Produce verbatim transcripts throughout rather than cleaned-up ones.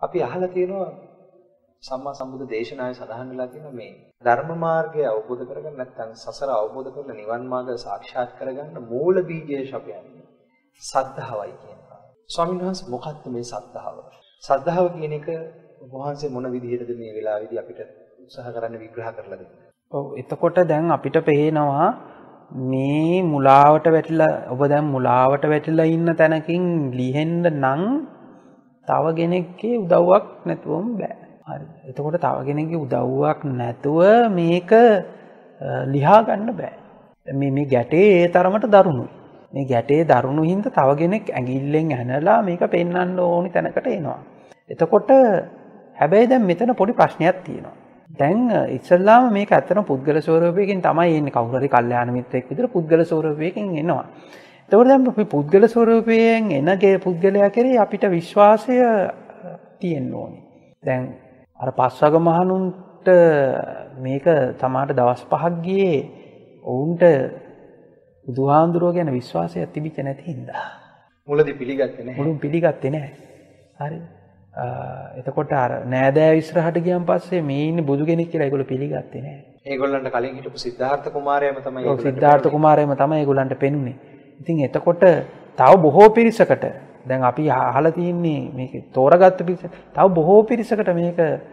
අපි අහලා තියෙනවා සම්මා සම්බුද්ධ දේශනාවේ සඳහන් වෙලා තියෙනවා මේ ධර්ම මාර්ගය අවබෝධ කරගන්න නැත්නම් සසර අවබෝධ කරලා නිවන් මාර්ගය සාක්ෂාත් කරගන්න මූල බීජය ශපයන්නේ සද්ධාවයි කියනවා. ස්වාමීන් වහන්සේ මොකක්ද මේ සද්ධාව? සද්ධාව කියන එක වහන්සේ මොන විදිහටද මේ වෙලාවේදී අපිට උත්සාහ කරන්න විග්‍රහ කරලා දෙන්න? ඔව් එතකොට දැන් අපිට පේනවා මේ මුලාවට වැටිලා ඔබ දැන් මුලාවට වැටිලා ඉන්න තැනකින් ලිහෙන්න නම් තව කෙනෙක්ගේ උදව්වක් නැතුවම බෑ. හරි. එතකොට තව කෙනෙක්ගේ උදව්වක් නැතුව මේක ලියා ගන්න බෑ. මේ මේ ගැටේ ඒ තරමට දරුණුයි. මේ ගැටේ දරුණු හින්දා තව කෙනෙක් ඇඟිල්ලෙන් ඇනලා මේක පෙන්වන්න ඕනි තැනකට එනවා. එතකොට හැබැයි දැන් මෙතන පොඩි ප්‍රශ්නයක් තියෙනවා. දැන් ඉස්සල්ලාම මේක ඇත්තටම පුද්ගල ස්වරූපයකින් තමයි එන්නේ. කවුරු හරි කල්යාණ මිත්‍රෙක් විදිහට පුද්ගල ස්වරූපයකින් එනවා. එතකොට දැන් අපි පුද්ගල ස්වරූපයෙන් එනගේ පුද්ගලයා කෙරෙහි අපිට විශ්වාසය තියෙන්න ඕනේ. දැන් අර පස්වග මහණුන්ට මේක තමාට දවස් පහක් ගියේ ඔවුන්ට බුදුහාඳුරෝ ගැන විශ්වාසයක් තිබිච්ච නැති හින්දා. මුලදී පිළිගත්තේ නැහැ. මුලින් පිළිගත්තේ නැහැ. හරි. එතකොට අර නෑදෑ ඉස්සරහට ගියන් පස්සේ මේ ඉන්නේ බුදු කෙනෙක් කියලා ඒගොල්ලෝ පිළිගත්තේ නැහැ. ඒගොල්ලන්ට කලින් හිටපු සිද්ධාර්ථ කුමාරයාම තමයි ඔව් සිද්ධාර්ථ කුමාරයාම තමයි ඒගොල්ලන්ට පෙනුනේ. ඉතින් එතකොට තව බොහෝ පිරිසකට දැන් අපි අහලා තියෙන්නේ මේක තෝරගත්ත පිරිස තව බොහෝ පිරිසකට මේක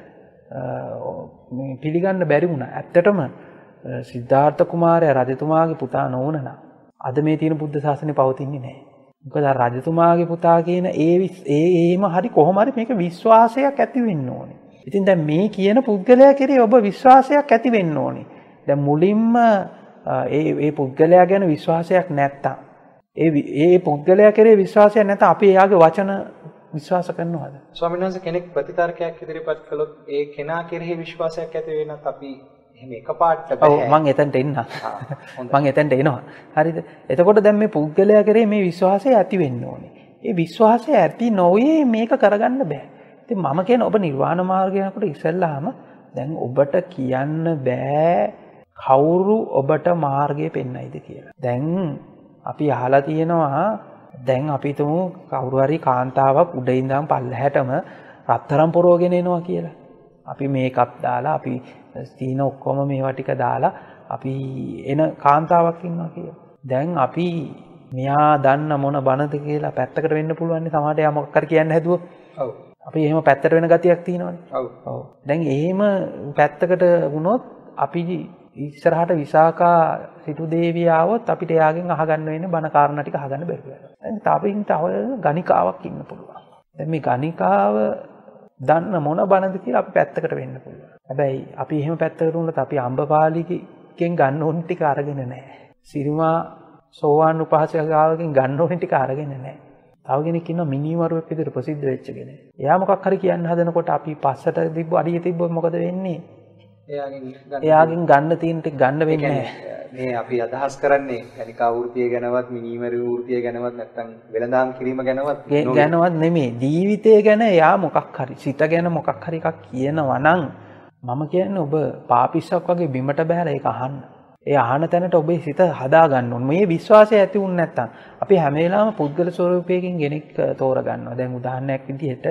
මේ පිළිගන්න බැරි වුණා. ඇත්තටම සිද්ධාර්ථ කුමාරයා රජතුමාගේ පුතා නොවුන නම් අද මේ තියෙන බුද්ධ ශාසනය පවතින්නේ නැහැ. මොකද රජතුමාගේ පුතා කියන ඒ ඒ එහෙම හරි කොහොම හරි මේක විශ්වාසයක් ඇති වෙන්න ඕනේ. ඉතින් දැන් මේ කියන පුද්ගලයා කෙරේ ඔබ විශ්වාසයක් ඇති වෙන්න ඕනේ. දැන් මුලින්ම ඒ ඒ පුද්ගලයා ගැන විශ්වාසයක් නැත්තම් ඒ ඒ පුද්ගලයා කෙරේ විශ්වාසයක් නැත්නම් අපි එයාගේ වචන විශ්වාස කරනවද? ස්වාමීන් වහන්සේ කෙනෙක් ප්‍රතිතර්කයක් ඉදිරිපත් කළොත් ඒ කෙනා කෙරෙහි විශ්වාසයක් ඇති වෙනත් අපි එහෙම එකපාරට බෑ. ඔව් මම එතනට එන්න. මම එතනට එනවා. හරිද? එතකොට දැන් මේ පුද්ගලයා කෙරේ මේ විශ්වාසය ඇති වෙන්න ඕනේ. ඒ විශ්වාසය ඇති නොවේ මේක කරගන්න බෑ. ඉතින් මම කියන ඔබ නිර්වාණ මාර්ගය යනකොට ඉස්සෙල්ලාම දැන් ඔබට කියන්න බෑ කවුරු ඔබට මාර්ගය පෙන්වයිද කියලා. දැන් අපි අහලා තියෙනවා දැන් අපි තුමු කවුරු හරි කාන්තාවක් උඩ ඉඳන් පල්ලහැටම රත්තරන් පොරවගෙන එනවා කියලා. අපි මේකප් දාලා අපි ස්තීන ඔක්කොම මේවා ටික දාලා අපි එන කාන්තාවක් ඉන්නවා කියලා. දැන් අපි මෙයා දන්න මොන බනද කියලා පැත්තකට වෙන්න පුළුවන් නේ සමහරට යා මොකක් හරි කියන්න හැදුවොත්. ඔව්. අපි එහෙම පැත්තට වෙන ගතියක් තියෙනවනේ. ඔව්. ඔව්. දැන් එහෙම පැත්තකට වුණොත් අපි ඉස්සරහට විසාකා සිටු දේවිය ආවොත් අපිට එයාගෙන් අහගන්න වෙන්නේ බණ කාරණා ටික අහගන්න බැරුව යනවා. දැන් තාපින් තව ගණිකාවක් ඉන්න පුළුවන්. දැන් මේ ගණිකාව දන්න මොන බණද කියලා අපි පැත්තකට වෙන්න පුළුවන්. හැබැයි අපි එහෙම පැත්තකට වුණොත් අපි අම්බපාලිකෙන් ගන්න ඕන ටික අරගෙන නැහැ. සිරිමා සෝවාන් උපාසකයාගෙන් ගන්න ඕන ටික අරගෙන නැහැ. තව කෙනෙක් ඉන්නවා මිනිමරුවෙක් විදිහට ප්‍රසිද්ධ වෙච්ච කෙනෙක්. එයා මොකක් හරි කියන්න හදනකොට අපි පස්සට තිබ්බ අඩිය තිබ්බොත් මොකද වෙන්නේ? එයාගෙන් ගන්න එයාගෙන් ගන්න තියෙන ටික ගන්න වෙන්නේ නැහැ. මේ අපි අදහස් කරන්නේ කනිකා වෘත්තිය ගැනවත් මිනිමරු වෘත්තිය ගැනවත් නැත්නම් වෙළඳාම් කිරීම ගැනවත් ගැනවත් නෙමෙයි. ජීවිතය ගැන එයා මොකක් හරි සිත ගැන මොකක් හරි එකක් කියනවා නම් මම කියන්නේ ඔබ පාපිස්සක් වගේ බිමට බහැලා ඒක අහන්න. ඒ අහන තැනට ඔබේ සිත හදා ගන්න ඕනේ. මේ විශ්වාසය ඇති වුණ නැත්නම් අපි හැම වෙලාවෙම පුද්ගල ස්වරූපයකින් කෙනෙක් තෝරගන්නවා. දැන් උදාහරණයක් විදිහට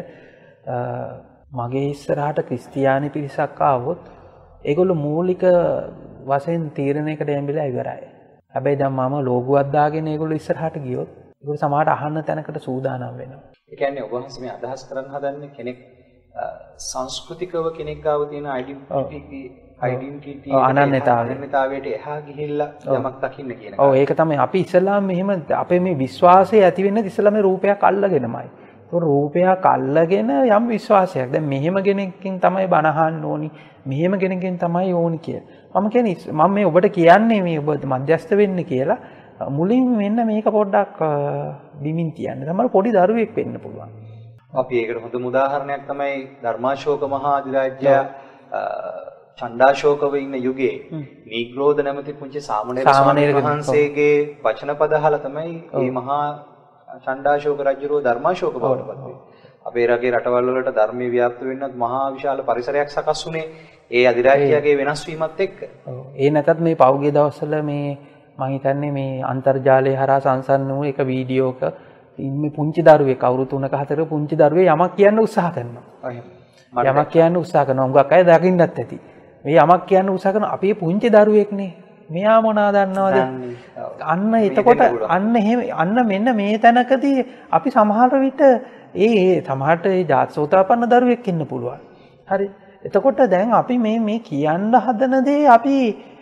මගේ ඉස්සරහට ක්‍රිස්තියානි පිරිසක් ආවොත් ඒගොල්ලෝ මූලික වශයෙන් තීරණයකට එම්බිලා ඉවරයි. හැබැයි දැන් මම ලෝගුවක් දාගෙන ඒගොල්ලෝ ඉස්සරහට ගියොත් ඒගොල්ලෝ සමහරට අහන්න තැනකට සූදානම් වෙනවා. ඒ කියන්නේ ඔබ වහන්සේ මේ අදහස් කරන්න හදන්නේ කෙනෙක් සංස්කෘතිකව කෙනෙක් ගාව තියෙන ඩෙන්ටිටි ඩෙන්ටිටි අනන්‍යතාවයට එහා ගිහිල්ලා යමක් දකින්න කියන එක. ඔව් ඒක තමයි අපි ඉස්සලාම මෙහෙම අපේ මේ විශ්වාසය ඇති වෙන්නේ ඉස්සලාම මේ රූපයක් අල්ලගෙනමයි. ඒක රූපයක් අල්ලගෙන යම් විශ්වාසයක්. දැන් මෙහෙම කෙනෙක්කින් තමයි බණ අහන්න ඕනි. මෙහෙම කෙනෙක්ගෙන් තමයි ඕනි කියලා. මම කියන්නේ මම මේ ඔබට කියන්නේ මේ ඔබ මධ්‍යස්ථ වෙන්න කියලා මුලින් මෙන්න මේක පොඩ්ඩක් බිමින් තියන්න. තමයි පොඩි දරුවෙක් වෙන්න පුළුවන්. අපි ඒකට හොඳම උදාහරණයක් තමයි ධර්මාශෝක මහා අධිරාජ්‍යයා චණ්ඩාශෝකව ඉන්න යුගයේ නීග්‍රෝධ නැමැති පුංචි සාමණේර ස්වාමීන් වහන්සේගේ වචන පද අහලා තමයි මේ මහා චණ්ඩාශෝක රජුරෝ ධර්මාශෝක බවට පත් වෙන්නේ. අපේ රටේ රටවල් වලට ධර්මයේ ව්‍යාප්ත වෙන්නත් මහා විශාල පරිසරයක් සකස් වුණේ ඒ අධිරාජ්‍යයාගේ වෙනස් වීමත් එක්ක. ඔව්. ඒ නැතත් මේ පෞද්ගලික දවස්වල මේ මම හිතන්නේ මේ අන්තර්ජාලය හරහා සංසන්න වූ එක වීඩියෝක මේ පුංචි දරුවෙක් අවුරුදු තුනක හතරක පුංචි දරුවෙක් යමක් කියන්න උත්සාහ කරනවා. යමක් කියන්න උත්සාහ කරනවා. හුඟක් අය දකින්නත් ඇති. මේ යමක් කියන්න උත්සාහ කරන අපි පුංචි දරුවෙක්නේ. මෙයා මොනවද දන්නවද? අන්න එතකොට අන්න එහෙම අන්න මෙන්න මේ තැනකදී අපි සමහර විට ඒ ඒ සමහරට ඒ ජාතසෝතාපන්න දරුවෙක් ඉන්න පුළුවන්. හරි. එතකොට දැන් අපි මේ මේ කියන්න හදන දේ අපි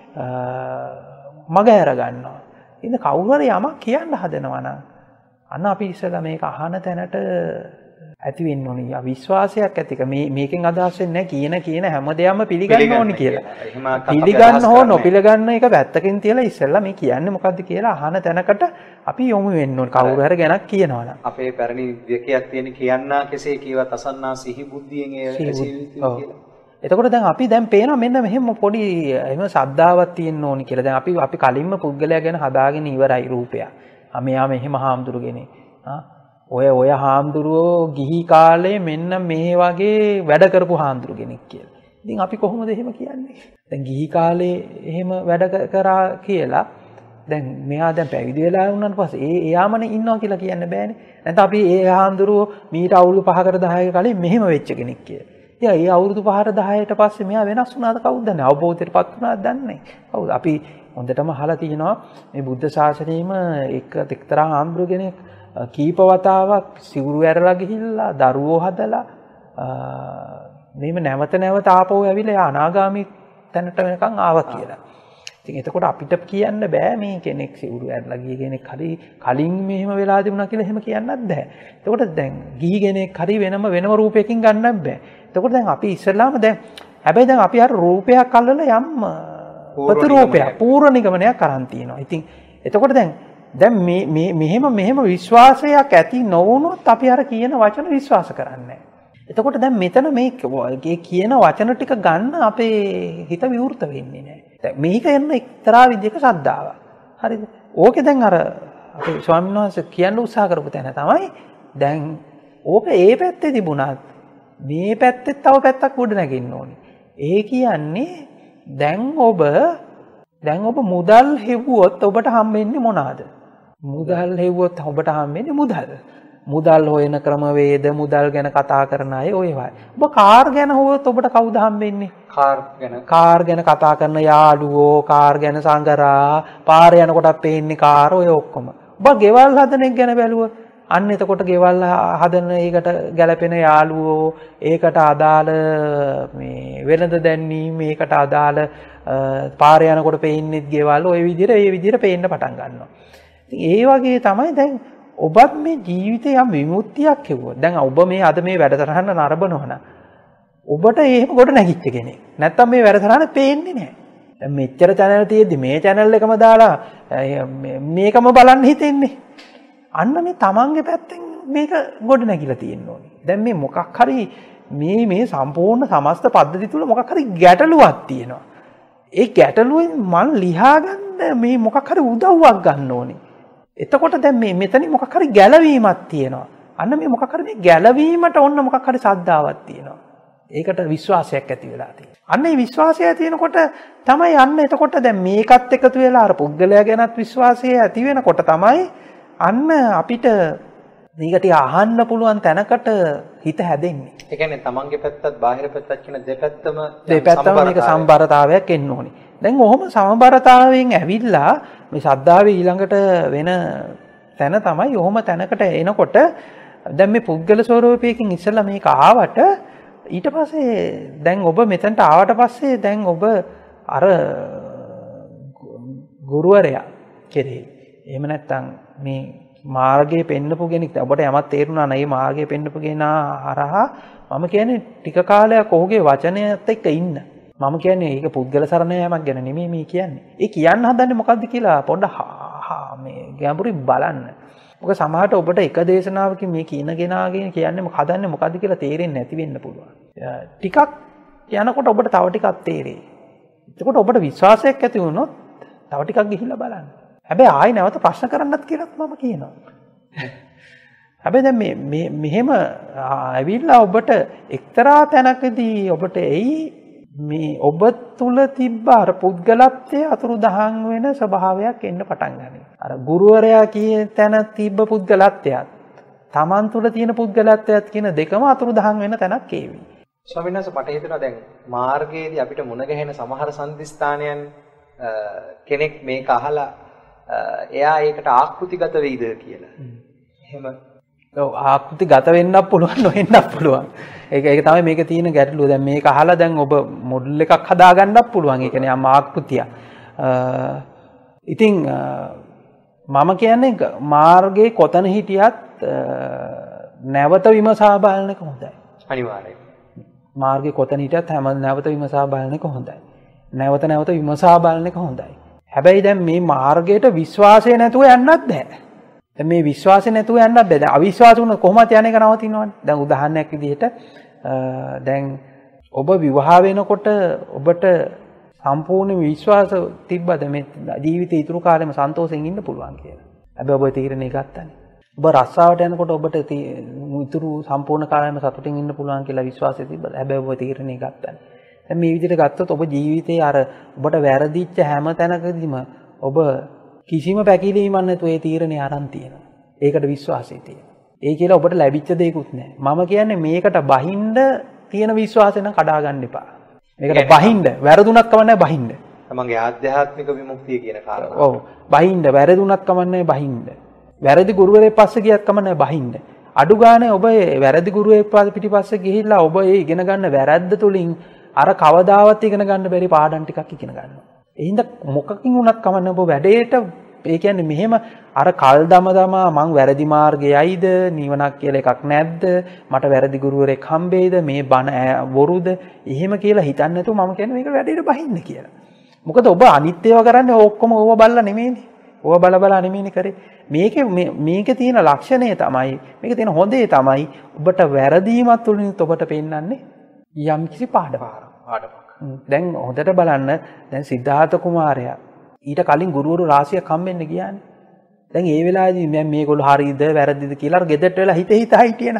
මග ඇර ගන්නවා. ඉතින් කවුරු හරි යමක් කියන්න හදනවා නම් අන්න අපි ඉස්සෙල්ලා මේක අහන තැනට ඇති වෙන්න ඕනි. යා විශ්වාසයක් ඇතික මේ මේකෙන් අදහස් වෙන්නේ නැහැ කියන කියන හැමදේම පිළිගන්න ඕනි කියලා. පිළිගන්න හෝ නොපිළිගන්න එක පැත්තකින් තියලා ඉස්සෙල්ලා මේ කියන්නේ මොකද්ද කියලා අහන තැනකට අපි යොමු වෙන්න ඕනි. කවුරු හරි ගැනක් කියනවා නම්. අපේ පැරණි විකයක් තියෙන කියන්නා කෙසේ කියවත් අසන්නා සිහි බුද්ධියෙන් ඒ කියලා. එතකොට දැන් අපි දැන් පේනවා මෙන්න මෙහෙම පොඩි එහෙම ශ්‍රද්ධාවක් තියෙන්න ඕනි කියලා. දැන් අපි අපි කලින්ම පුද්ගලයා ගැන හදාගෙන ඉවරයි රූපය. ආ මෙයා මෙහෙම හාමුදුරුගෙනේ. ආ ඔය ඔය හාමුදුරුවෝ ගිහි කාලේ මෙන්න මේ වගේ වැඩ කරපු හාමුදුරු කෙනෙක් කියලා. ඉතින් අපි කොහොමද එහෙම කියන්නේ? දැන් ගිහි කාලේ එහෙම වැඩ කරා කියලා දැන් මෙයා දැන් පැවිදි වෙලා වුණාට පස්සේ ඒ එයාමනේ ඉන්නවා කියලා කියන්න බෑනේ. නැත්නම් අපි ඒ හාමුදුරුවෝ මීට අවුරුදු පහකට දහයක කලින් මෙහෙම වෙච්ච කෙනෙක් කියලා. ඉතින් ඒ අවුරුදු පහකට දහයට පස්සේ මෙයා වෙනස් වුණාද කවුද දන්නේ? අවබෝධයටපත් වුණාද දන්නේ නැහැ. කවුද? අපි හොඳටම අහලා තියෙනවා මේ බුද්ධ ශාසනයෙම එක එක්තරා හාමුදුරු කෙනෙක් කීප වතාවක් සිවුරු ඇරලා ගිහිල්ලා දරුවෝ හදලා මේව නැවත නැවත ආපහු ඇවිල්ලා යා අනාගාමී තැනට වෙනකන් ආවා කියලා. ඉතින් එතකොට අපිට කියන්න බෑ මේ කෙනෙක් සිවුරු ඇරලා ගිය කෙනෙක් හරි කලින් මෙහෙම වෙලා තිබුණා කියලා එහෙම කියන්නත් බෑ. එතකොට දැන් ගිහි කෙනෙක් හරි වෙනම වෙනම රූපයකින් ගන්නත් බෑ. එතකොට දැන් අපි ඉස්සෙල්ලාම දැන් හැබැයි දැන් අපි අර රූපයක් අල්ලලා යම් ප්‍රතිරූපයක් පූර්ව නිගමනයක් අරන් තියෙනවා. ඉතින් එතකොට දැන් දැන් මේ මේ මෙහෙම මෙහෙම විශ්වාසයක් ඇති නොවුනොත් අපි අර කියන වචන විශ්වාස කරන්නේ නැහැ. එතකොට දැන් මෙතන මේ කියන වචන ටික ගන්න අපේ හිත විවෘත වෙන්නේ නැහැ. දැන් මේක එන්න එක්තරා විදිහක ශ්‍රද්ධාවක්. හරිද? ඕකේ දැන් අර අපේ ස්වාමීන් වහන්සේ කියන්න උත්සාහ කරපු තැන තමයි දැන් ඕක ඒ පැත්තේ තිබුණත් මේ පැත්තේ තව පැත්තක් උඩ නැගෙන්න ඕනේ. ඒ කියන්නේ දැන් ඔබ දැන් ඔබ මුදල් හෙව්වොත් ඔබට හම්බෙන්නේ මොනවාද? මුදල් හෙව්වොත් ඔබට හම්බෙන්නේ මුදල්. මුදල් හොයන ක්‍රමවේද මුදල් ගැන කතා කරන අය ඔය වයි. ඔබ කාර් ගැන හොයොත් ඔබට කවුද හම්බෙන්නේ? කාර් ගැන. කාර් ගැන කතා කරන යාළුවෝ, කාර් ගැන සංගරා, පාරේ යනකොට පේන්නේ කාර් ඔය ඔක්කොම. ඔබ ගෙවල් හදන එක ගැන බැලුවොත් අන්න එතකොට ගෙවල් හදන එකට ගැලපෙන යාළුවෝ, ඒකට අදාළ මේ වෙළඳ දැන්වීම, ඒකට අදාළ පාරේ යනකොට පේන්නේත් ගෙවල් ඔය විදිහට ඒ විදිහට පේන්න පටන් ගන්නවා. ඉතින් ඒ වගේ තමයි දැන් ඔබත් මේ ජීවිතේ යම් විමුක්තියක් හෙව්වොත්. දැන් ඔබ මේ අද මේ වැඩසටහන නරඹනවා නම් ඔබට එහෙම ගොඩ නැගිච්ච කෙනෙක්. නැත්තම් මේ වැඩසටහන පේන්නේ නැහැ. දැන් මෙච්චර channel තියෙද්දි මේ channel එකම දාලා මේකම බලන්න හිතෙන්නේ. අන්න මේ තමන්ගේ පැත්තෙන් මේක ගොඩ නැගිලා තියෙන්න ඕනේ. දැන් මේ මොකක් හරි මේ මේ සම්පූර්ණ සමස්ත පද්ධතිය තුල මොකක් හරි ගැටලුවක් තියෙනවා. ඒ ගැටලුවෙන් මන් ලියා ගන්න මේ මොකක් හරි උදව්වක් ගන්න ඕනේ. එතකොට දැන් මේ මෙතන මොකක් හරි ගැළවීමක් තියෙනවා. අන්න මේ මොකක් හරි මේ ගැළවීමට ඔන්න මොකක් හරි ශ්‍රද්ධාවක් තියෙනවා. ඒකට විශ්වාසයක් ඇති වෙලා තියෙනවා. අන්න මේ විශ්වාසය තියෙනකොට තමයි අන්න එතකොට දැන් මේකත් එකතු වෙලා අර පුද්ගලයා ගැනත් විශ්වාසය ඇති වෙනකොට තමයි අන්න අපිට මේකට අහන්න පුළුවන් තැනකට හිත හැදෙන්නේ. ඒ කියන්නේ තමන්ගේ පැත්තත් බාහිර පැත්තත් කියන දෙපැත්තම දෙපැත්තම මේක සම්බරතාවයක් එන්න ඕනේ. දැන් ඔහොම සමබරතාවයෙන් ඇවිල්ලා මේ ශ්‍රද්ධාවේ ඊළඟට වෙන තැන තමයි ඔහොම තැනකට එනකොට දැන් මේ පුද්ගල ස්වරූපයකින් ඉස්සෙල්ලා මේක ආවට ඊට පස්සේ දැන් ඔබ මෙතනට ආවට පස්සේ දැන් ඔබ අර ගුරුවරයා කෙරේ එහෙම නැත්නම් මේ මාර්ගයේ පෙන්නපු කෙනෙක් ඔබට යමක් තේරුණා නම් ඒ මාර්ගයේ පෙන්නපු කෙනා හරහා මම කියන්නේ ටික කාලයක් ඔහුගේ වචනයත් එක්ක ඉන්න. මම කියන්නේ ඒක පුද්ගල සරණ යාමක් ගැන නෙමෙයි මේ කියන්නේ. ඒ කියන්න හදන්නේ මොකද්ද කියලා පොඩ්ඩක් මේ ගැඹුරින් බලන්න. මොකද සමහරට ඔබට එක දේශනාවකින් මේ කියන කෙනාගෙන කියන්නේ මොකද හදන්නේ මොකද්ද කියලා තේරෙන්නේ නැති වෙන්න පුළුවන්. ටිකක් යනකොට ඔබට තව ටිකක් තේරෙයි. එතකොට ඔබට විශ්වාසයක් ඇති වුණොත් තව ටිකක් ගිහිල්ලා බලන්න. හැබැයි ආයි නැවත ප්‍රශ්න කරන්නත් කියලාත් මම කියනවා. හැබැයි දැන් මේ මේ මෙහෙම ඇවිල්ලා ඔබට එක්තරා තැනකදී ඔබට එයි මේ ඔබ තුල තිබ්බ අර පුද්ගලත්වයේ අතුරුදහන් වෙන ස්වභාවයක් එන්න පටන් ගන්නවා. අර ගුරුවරයා කියන තැන තිබ්බ පුද්ගලත්වයත් තමන් තුළ තියෙන පුද්ගලත්වයත් කියන දෙකම අතුරුදහන් වෙන තැනක් ඒවි. ස්වාමීන් වහන්සේ මට හිතෙනවා දැන් මාර්ගයේදී අපිට මුණ ගැහෙන සමහර සම්දිස්ථානයන් කෙනෙක් මේක අහලා එයා ඒකට ආකෘතිගත වෙයිද කියලා. එහෙම ඔව් ආකෘතිගත වෙන්නත් පුළුවන් නොවෙන්නත් පුළුවන්. ඒක ඒක තමයි මේක තියෙන ගැටලුව. දැන් මේක අහලා දැන් ඔබ මොඩල් එකක් හදාගන්නත් පුළුවන්. ඒ කියන්නේ යම් ආකෘතිය. ඉතින් මම කියන්නේ මාර්ගයේ කොතන හිටියත් නැවත විමසා බලන එක හොඳයි. අනිවාර්යයෙන්. මාර්ගයේ කොතන හිටියත් හැම නැවත විමසා බලන එක හොඳයි. නැවත නැවත විමසා බලන එක හොඳයි. හැබැයි දැන් මේ මාර්ගයට විශ්වාසය නැතුව යන්නත් බෑ. දැන් මේ විශ්වාසය නැතුව යන්නත් බෑ. දැන් අවිශ්වාස වුණොත් කොහොමද යන්නේ එක නවතිනවනේ. දැන් උදාහරණයක් විදිහට දැන් ඔබ විවාහ වෙනකොට ඔබට සම්පූර්ණ විශ්වාස තිබ්බද මේ ජීවිතේ ඉතුරු කාලෙම සන්තෝෂෙන් ඉන්න පුළුවන් කියලා. හැබැයි ඔබ තීරණය ගත්තානේ. ඔබ රස්සාවට යනකොට ඔබට ඉතුරු සම්පූර්ණ කාලෙම සතුටින් ඉන්න පුළුවන් කියලා විශ්වාසය තිබ්බද? හැබැයි ඔබ තීරණය ගත්තානේ. දැන් මේ විදිහට ගත්තොත් ඔබ ජීවිතේ අර ඔබට වැරදිච්ච හැම තැනකදීම ඔබ කිසිම පැකිලීමක් නැතුව ඒ තීරණේ අරන් තියෙනවා. ඒකට විශ්වාසය තියෙනවා. ඒ කියලා ඔබට ලැබිච්ච දෙයක්වත් නැහැ. මම කියන්නේ මේකට බහින්න තියෙන විශ්වාසය නම් කඩා ගන්න එපා. මේකට බහින්න වැරදුනක් කමන්නේ බහින්න. තමන්ගේ ආධ්‍යාත්මික විමුක්තිය කියන කාරණා. ඔව්. බහින්න වැරදුනක් කමන්නේ බහින්න. වැරදි ගුරුවරයෙක් පස්සේ ගියත් කමන්නේ බහින්න. අඩු ගානේ ඔබ වැරදි ගුරුවරයෙක් පිටිපස්සේ ගිහිල්ලා ඔබ ඒ ඉගෙන ගන්න වැරද්ද තුලින් අර කවදාවත් ඉගෙන ගන්න බැරි පාඩම් ටිකක් ඉගෙන ගන්නවා. ඒ හින්දා මොකකින් වුණත් කමන්නේ ඔබ වැඩේට ඒ කියන්නේ මෙහෙම අර කල් දම දමා මං වැරදි මාර්ගයයිද නිවනක් කියලා එකක් නැද්ද මට වැරදි ගුරුවරයෙක් හම්බෙයිද මේ බණ බොරුද එහෙම කියලා හිතන්නේ නැතුව මම කියන්නේ මේක වැඩේට බහින්න කියලා. මොකද ඔබ අනිත් ඒවා කරන්නේ ඔක්කොම ඕව බලලා නෙමෙයිනේ. ඕව බල බල නෙමෙයිනේ කරේ. මේකේ මේකේ තියෙන ලක්ෂණය තමයි මේකේ තියෙන හොඳේ තමයි ඔබට වැරදීමත් තුලින් ඔබට පෙන්වන්නේ යම් කිසි පාඩමක්. දැන් හොඳට බලන්න දැන් සිද්ධාර්ථ කුමාරයා ඊට කලින් ගුරුවරු රාශියක් හම්බෙන්න ගියානේ. දැන් ඒ වෙලාවේදී මම මේගොල්ලෝ හරියද වැරදිද කියලා අර ගෙදරට වෙලා හිත හිතා හිටියන.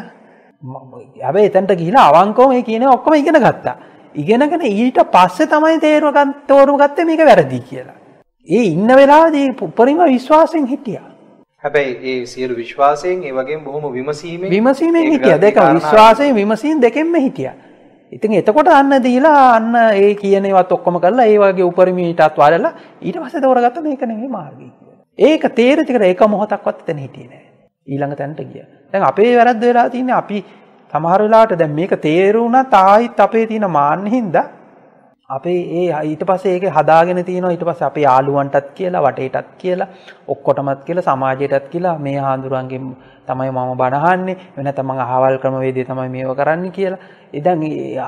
හැබැයි එතනට ගිහිලා අවංකවම මේ කියන්නේ ඔක්කොම ඉගෙන ගත්තා. ඉගෙනගෙන ඊට පස්සේ තමයි තේරුම් ගන්න තෝරම ගත්තේ මේක වැරදි කියලා. ඒ ඉන්න වෙලාවේදී උපරිම විශ්වාසයෙන් හිටියා. හැබැයි ඒ සියලු විශ්වාසයෙන් ඒ වගේම බොහොම විමසීමෙන් විමසීමෙන් හිටියා. දෙක විශ්වාසයෙන් විමසීම දෙකෙන්ම හිටියා. ඉතින් එතකොට අන්න දීලා අන්න ඒ කියන ඒවත් ඔක්කොම කරලා ඒ වගේ උපරිමයටත් වඩලා ඊට පස්සේ තෝරගත්ත මේක නෙමෙයි මාර්ගය කියලා. ඒක තේරෙච්ච එක එක මොහොතක්වත් එතන හිටියේ නෑ. ඊළඟ තැනට ගියා. දැන් අපේ වැරද්ද වෙලා තින්නේ අපි සමහර වෙලාවට දැන් මේක තේරුණත් ආයිත් අපේ තියෙන මාන්න හින්දා අපේ ඒ ඊට පස්සේ ඒකේ හදාගෙන තිනවා ඊට පස්සේ අපේ යාළුවන්ටත් කියලා වටේටත් කියලා ඔක්කොටමත් කියලා සමාජයටත් කියලා මේ ආඳුරන්ගෙන් තමයි මම බණ අහන්නේ වෙන නැත්නම් මම අහවල් ක්‍රමවේදය තමයි මේව කරන්නේ කියලා. ඉතින්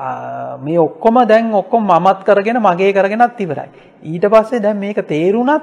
මේ ඔක්කොම දැන් ඔක්කොම මමත් කරගෙන මගේ කරගෙනත් ඉවරයි. ඊට පස්සේ දැන් මේක තේරුණත්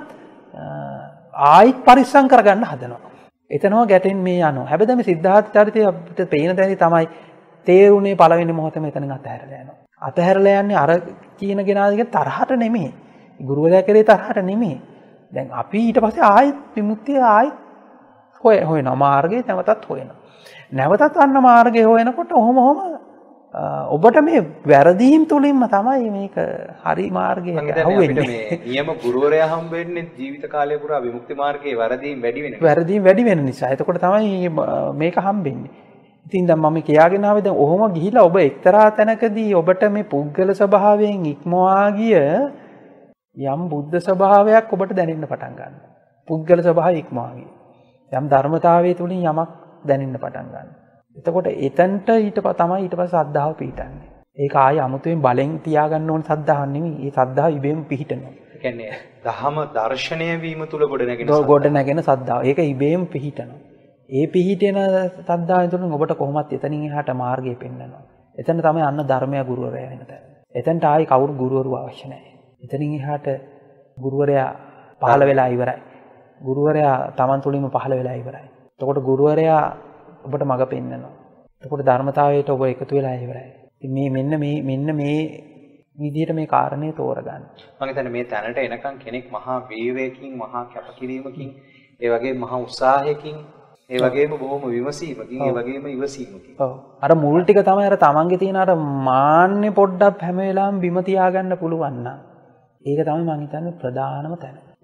ආයිත් පරිස්සම් කරගන්න හදනවා. එතනම ගැටෙන් මේ යනවා. හැබැයි දැන් මේ සිද්ධාර්ථ චරිතය අපිට පේන තැනදී තමයි තේරුණේ පළවෙනි මොහොතේම එතනින් අතහැරලා යනවා. අතහැරලා යන්නේ අර කියන කෙනාගේ තරහට නෙමෙයි. ගුරුවරයා කරේ තරහට නෙමෙයි. දැන් අපි ඊට පස්සේ ආයෙත් විමුක්තිය ආයෙත් හොය හොයනවා මාර්ගය නැවතත් හොයනවා. නැවතත් අන්න මාර්ගය හොයනකොට ඔහොම ඔහොම ඔබට මේ වැරදීම් තුලින්ම තමයි මේක හරි මාර්ගයට අහුවෙන්නේ. මේ නියම ගුරුවරයා හම්බෙන්නේ ජීවිත කාලය පුරා විමුක්ති මාර්ගයේ වැරදීම් වැඩි වෙන නිසා. වැරදීම් වැඩි වෙන නිසා. එතකොට තමයි මේක හම්බෙන්නේ. ඉතින් දැන් මම කියාගෙන ආවේ දැන් ඔහොම ගිහිලා ඔබ එක්තරා තැනකදී ඔබට මේ පුද්ගල ස්වභාවයෙන් ඉක්මවා ගිය යම් බුද්ධ ස්වභාවයක් ඔබට දැනෙන්න පටන් ගන්නවා. පුද්ගල ස්වභාවය ඉක්මවා ගිය. යම් ධර්මතාවයේ තුලින් යමක් දැනෙන්න පටන් ගන්නවා. එතකොට එතනට ඊට තමයි ඊට පස්සේ සද්ධාව පිහිටන්නේ. ඒක ආයේ අමුතුවෙන් බලෙන් තියාගන්න ඕන සද්ධාවක් නෙමෙයි. ඒ සද්ධාව ඉබේම පිහිටනවා. ඒ කියන්නේ දහම දර්ශනය වීම තුල ගොඩ නැගෙන ගොඩ නැගෙන සද්ධාව. ඒක ඉබේම පිහිටනවා. ඒ පිහිටෙන සද්ධාවෙන් තුලින් ඔබට කොහොමත් එතනින් එහාට මාර්ගය පෙන්වනවා. එතන තමයි අන්න ධර්මය ගුරුවරයා වෙන තැන. එතනට ආයේ කවුරු ගුරුවරු අවශ්‍ය නැහැ. එතනින් එහාට ගුරුවරයා පහළ වෙලා ඉවරයි. ගුරුවරයා Taman තුලින්ම පහළ වෙලා ඉවරයි. එතකොට ගුරුවරයා ඔබට මඟ පෙන්වනවා. එතකොට ධර්මතාවයට ඔබ එකතු වෙලා ඉවරයි. ඉතින් මේ මෙන්න මේ මෙන්න මේ විදිහට මේ කාරණේ තෝරගන්න. මම හිතන්නේ මේ තැනට එනකන් කෙනෙක් මහා වීරයකින් මහා කැපකිරීමකින් ඒ වගේම මහා උත්සාහයකින් ඒ වගේම බොහොම විමසීමකින් ඒ වගේම ඉවසීමකින්. ඔව්. අර මුල් ටික තමයි අර තමන්ගේ තියෙන අර මාන්නේ පොඩ්ඩක් හැම වෙලාවෙම බිම තියාගන්න පුළුවන් නම් ඒක තමයි මම හිතන්නේ ප්‍රධානම තැන.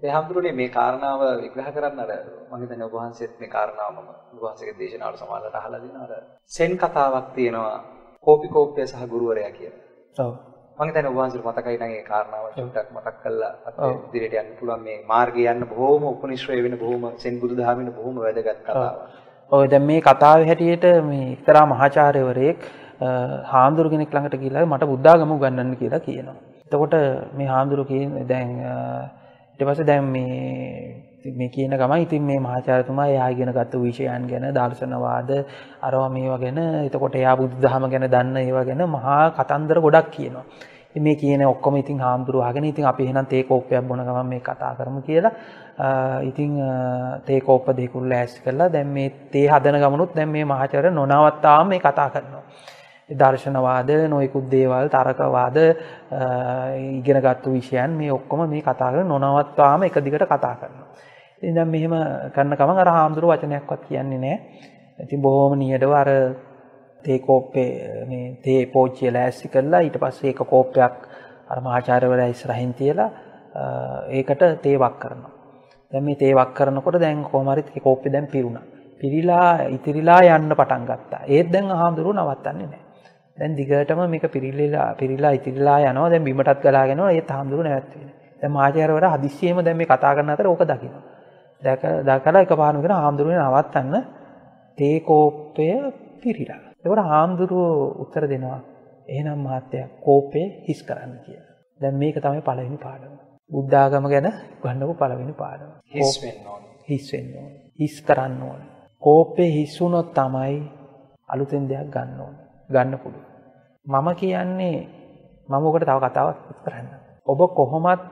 ඒ හැමතුරුනේ මේ කාරණාව විග්‍රහ කරන්න අර මම හිතන්නේ ඔබ වහන්සේත් මේ කාරණාව මම ඔබ වහන්සේගේ දේශනාවල සමානලට අහලා දෙනවා අර සෙන් කතාවක් තියෙනවා කෝපි කෝප්පය සහ ගුරුවරයා කියලා. ඔව්. මම හිතන්නේ ඔබ වහන්සේට මතකයි නම් ඒ කාරණාව චුට්ටක් මතක් කරලා අපේ ඉදිරියට යන්න පුළුවන් මේ මාර්ගය යන්න බොහොම උපනිශ්‍රේ වෙන බොහොම සෙන් බුදුදහම වෙන බොහොම වැදගත් කතාවක්. ඔය දැන් මේ කතාවේ හැටියට මේ එක්තරා මහාචාර්යවරයෙක් හාමුදුරු කෙනෙක් ළඟට ගිහිල්ලා මට බුද්ධාගම උගන්වන්න කියලා කියනවා. එතකොට මේ හාමුදුරු කියන්නේ දැන් ඊට පස්සේ දැන් මේ මේ කියන ගමන් ඉතින් මේ මහාචාර්යතුමා එයා ඉගෙන ගත්ත විෂයයන් ගැන දාර්ශනවාද අරවා මේවා ගැන එතකොට එයා බුදුදහම ගැන දන්න ඒවා ගැන මහා කතන්දර ගොඩක් කියනවා. ඉතින් මේ කියන ඔක්කොම ඉතින් හාමුදුරු අහගෙන ඉතින් අපි එහෙනම් තේ කෝප්පයක් බොන ගමන් මේ කතා කරමු කියලා ඉතින් තේ කෝප්ප දෙකුල් ලෑස්ති කරලා දැන් මේ තේ හදන ගමනුත් දැන් මේ මහාචාර්ය නොනවත්තාම මේ කතා කරනවා. දර්ශනවාද නොයෙකුත් දේවල් තරකවාද ඉගෙනගත්තු විෂයන් මේ ඔක්කොම මේ කතා කරන නොනවත්වාම එක දිගට කතා කරනවා. ඉතින් දැන් මෙහෙම කරන ගමන් අර හාමුදුරු වචනයක්වත් කියන්නේ නැහැ. ඉතින් බොහොම නියඩව අර තේ කෝප්පේ මේ තේ පෝච්චිය ලෑස්ති කරලා ඊට පස්සේ එක කෝප්පයක් අර මහාචාර්යවරයා ඉස්සරහින් තියලා ඒකට තේ වක් කරනවා. දැන් මේ තේ වක් කරනකොට දැන් කොහොම හරි තේ කෝප්පේ දැන් පිරුණා. පිරීලා ඉතිරිලා යන්න පටන් ගත්තා. ඒත් දැන් හාමුදුරුවෝ නවත්තන්නේ නැහැ. දැන් දිගටම මේක පිරිලිලා පිරිලා ඉතිරිලා යනවා. දැන් බිමටත් ගලාගෙන යනවා. ඒත් හාමුදුරුවෝ නැවැත්වෙන්නේ. දැන් මහාචාර්යවරයා හදිස්සියෙම දැන් මේ කතා කරන අතර ඕක දකිනවා. දැක දැකලා එකපාරම කියන හාමුදුරුවනේ නවත්තන්න තේ කෝප්පය පිරිලා. ඒකට හාමුදුරුවෝ උත්තර දෙනවා. එහෙනම් මහත්තයා කෝපේ හිස් කරන්න කියලා. දැන් මේක තමයි පළවෙනි පාඩම. බුද්ධ ආගම ගැන ගන්නකො පළවෙනි පාඩම. හිස් වෙන්න ඕනේ. හිස් වෙන්න ඕනේ. හිස් කරන්න ඕනේ. කෝපේ හිස් වුණොත් තමයි අලුතෙන් දෙයක් ගන්න ඕනේ. ගන්න පුළුවන්. මම කියන්නේ මම ඔකට තව කතාවක් කරන්න. ඔබ කොහොමත්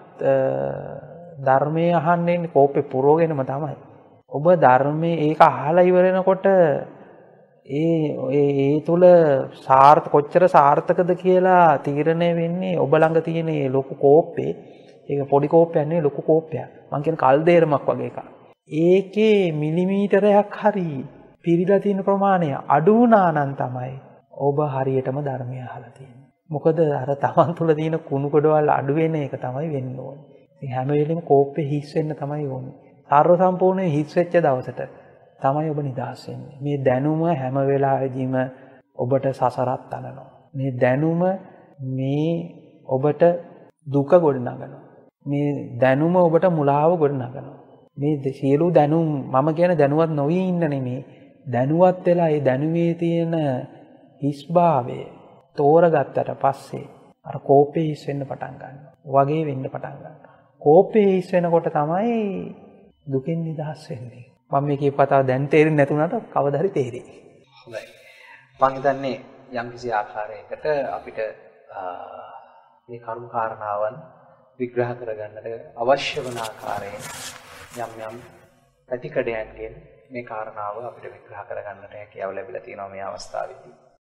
ධර්මයේ අහන්නේ කෝපේ පුරවගෙනම තමයි. ඔබ ධර්මයේ ඒක අහලා ඉවර වෙනකොට ඒ ඒ තුල සාර්ථක කොච්චර සාර්ථකද කියලා තීරණය වෙන්නේ ඔබ ළඟ තියෙන මේ ලොකු කෝප්පේ. ඒක පොඩි කෝප්පයක් නෙවෙයි ලොකු කෝප්පයක්. මං කියන කල්දේරමක් වගේ එකක්. ඒකේ මිලිමීටරයක් හරි පිරීලා තියෙන ප්‍රමාණය අඩු වුණා නම් තමයි ඔබ හරියටම ධර්මය අහලා තියෙන්නේ. මොකද අර තමන් තුළ තියෙන කුණු කොටවල් අඩු වෙන එක තමයි වෙන්න ඕනේ. ඉතින් හැම වෙලෙම කෝප්පේ හිස් වෙන්න තමයි ඕනේ. සර්ව සම්පූර්ණයෙන් හිස් වෙච්ච දවසට තමයි ඔබ නිදහස් වෙන්නේ. මේ දැනුම හැම වෙලාවෙදීම ඔබට සසරත් තනනවා. මේ දැනුම මේ ඔබට දුක ගොඩනගනවා. මේ දැනුම ඔබට මුලාව ගොඩනගනවා. මේ සියලු දැනුම් මම කියන දැනුවත් නොවී ඉන්න නෙමෙයි. දැනුවත් වෙලා ඒ දැනුමේ තියෙන හිස්භාවය තෝරගත්තට පස්සේ අර කෝපේ හිස් වෙන්න පටන් ගන්නවා. වගේ වෙන්න පටන් ගන්නවා. කෝපේ හිස් වෙනකොට තමයි දුකෙන් නිදහස් වෙන්නේ. මම මේ කියපු කතාව දැන් තේරෙන්නේ නැතුණාට කවදා හරි තේරෙයි. හොඳයි. මම හිතන්නේ යම්කිසි ආකාරයකට අපිට මේ කරුණු කාරණාවන් විග්‍රහ කරගන්නට අවශ්‍ය වන ආකාරයෙන් යම් යම් ප්‍රතිකඩයන්ගෙන් මේ කාරණාව අපිට විග්‍රහ කරගන්නට හැකියාව ලැබිලා තියෙනවා මේ අවස්ථාවේදී.